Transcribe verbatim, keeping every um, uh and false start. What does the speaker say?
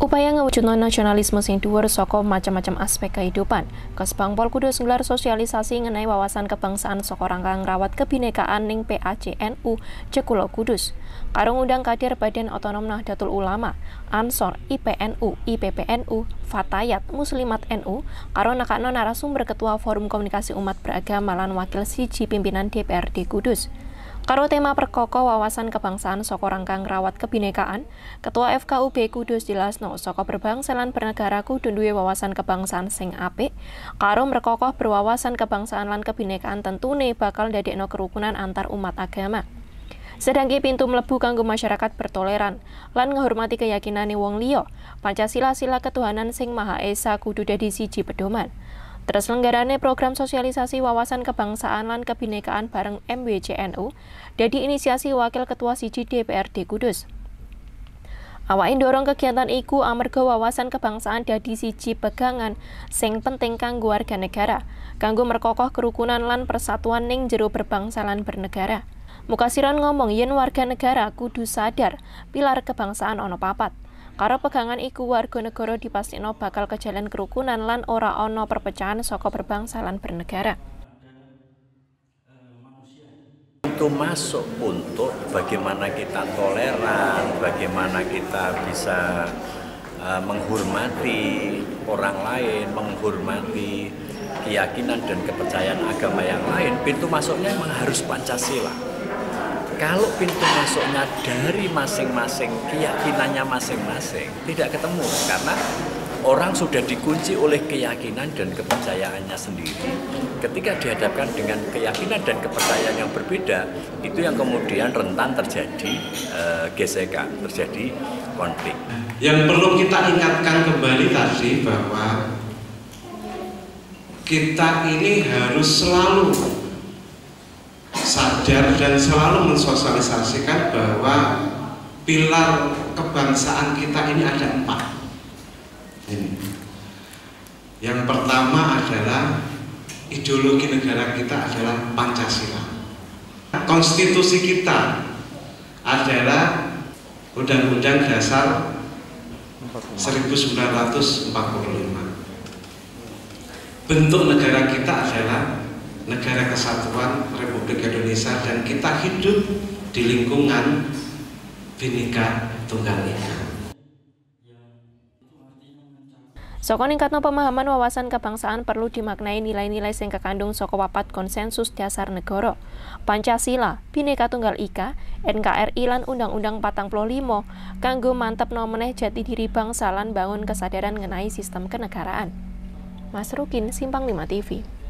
Upaya ngewujudno nasionalisme sing dhuwur saka macam-macam aspek kehidupan. Kesbangpol Kudus nggelar sosialisasi ngenai wawasan kebangsaan saka rangka ngrawat kebinekaan ning P A C N U Jekulo Kudus. Karo ngundang kader Badan Otonom Nahdlatul Ulama, Ansor, I P N U, I P P N U, Fatayat, Muslimat N U, karo nakakno narasumber Ketua Forum Komunikasi Umat Beragama lan Wakil Siji Pimpinan D P R D Kudus. Karo tema perkokoh wawasan kebangsaan saka rangka ngrawat kebinekaan, Ketua F K U B Kudus dilasno saka berbangsa lan bernegara kudu duwe wawasan kebangsaan sing apik, karo merkokoh berwawasan kebangsaan lan kebinekaan tentune bakal ndadekno kerukunan antar umat agama. Sedangke pintu mlebu kanggo masyarakat bertoleran lan ngehormati keyakinane wong liya, Pancasila sila ketuhanan sing Maha Esa kudu dadi siji pedoman. Terselenggarane program sosialisasi wawasan kebangsaan lan kebinekaan bareng M W C N U dadi inisiasi Wakil Ketua Siji D P R D Kudus. Awake ndorong kegiatan iku amarga wawasan kebangsaan dadi siji pegangan sing penting kanggo warga negara, kanggo merkokoh kerukunan lan persatuan ning jero berbangsa lan bernegara. Mukasiran ngomong yen warga negara kudu sadar pilar kebangsaan ana papat. Karo pegangan iku warga negara dipastikno bakal kejalan kerukunan lan ora ana perpecahan saka berbangsa lan bernegara. Itu masuk untuk bagaimana kita toleran, bagaimana kita bisa uh, menghormati orang lain, menghormati keyakinan dan kepercayaan agama yang lain. Pintu masuknya memang harus Pancasila. Kalau pintu masuknya dari masing-masing keyakinannya masing-masing tidak ketemu karena orang sudah dikunci oleh keyakinan dan kepercayaannya sendiri. Ketika dihadapkan dengan keyakinan dan kepercayaan yang berbeda, itu yang kemudian rentan terjadi uh, gesekan, terjadi konflik. Yang perlu kita ingatkan kembali tadi bahwa kita ini harus selalu sadar dan selalu mensosialisasikan bahwa pilar kebangsaan kita ini ada empat. Ini. Yang pertama adalah ideologi negara kita adalah Pancasila. Konstitusi kita adalah Undang-Undang Dasar seribu sembilan ratus empat puluh lima. Bentuk negara kita adalah Negara Kesatuan Republik Indonesia dan kita hidup di lingkungan Bhinneka Tunggal Ika. Saka ningkatno pemahaman wawasan kebangsaan perlu dimaknai nilai-nilai sing kekandung saka papat konsensus dasar negara, Pancasila, Bhinneka Tunggal Ika, N K R I lan Undang-Undang patang puluh lima kanggo mantepno meneh jati diri bangsa lan bangun kesadaran ngenai sistem kenegaraan. Mas Rukin, Simpang lima T V.